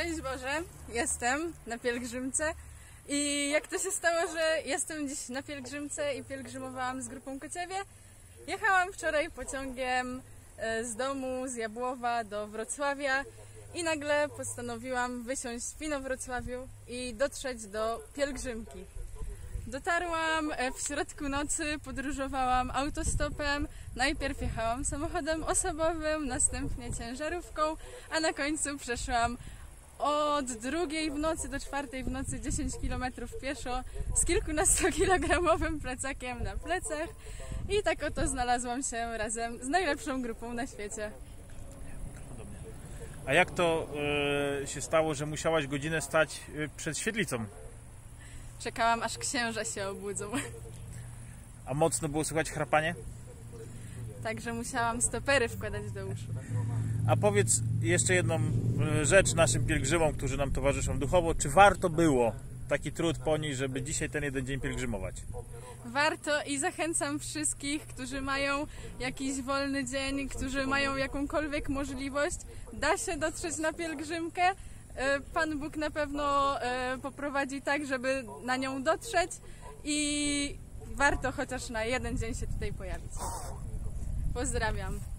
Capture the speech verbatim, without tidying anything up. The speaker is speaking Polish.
Szczęść Boże, jestem na pielgrzymce i jak to się stało, że jestem dziś na pielgrzymce i pielgrzymowałam z grupą Kociewie? Jechałam wczoraj pociągiem z domu, z Jabłowa do Wrocławia i nagle postanowiłam wysiąść w Inowrocławiu i dotrzeć do pielgrzymki. Dotarłam w środku nocy, podróżowałam autostopem, najpierw jechałam samochodem osobowym, następnie ciężarówką, a na końcu przeszłam od drugiej w nocy do czwartej w nocy dziesięć kilometrów pieszo z kilkunastokilogramowym plecakiem na plecach i tak oto znalazłam się razem z najlepszą grupą na świecie. A jak to yy, się stało, że musiałaś godzinę stać yy, przed świetlicą? Czekałam, aż księża się obudzą. A mocno było słychać chrapanie? Także musiałam stopery wkładać do uszu. A powiedz jeszcze jedną rzecz naszym pielgrzymom, którzy nam towarzyszą duchowo. Czy warto było taki trud ponieść, żeby dzisiaj ten jeden dzień pielgrzymować? Warto i zachęcam wszystkich, którzy mają jakiś wolny dzień, którzy mają jakąkolwiek możliwość. Da się dotrzeć na pielgrzymkę. Pan Bóg na pewno poprowadzi tak, żeby na nią dotrzeć i warto chociaż na jeden dzień się tutaj pojawić. Pozdrawiam.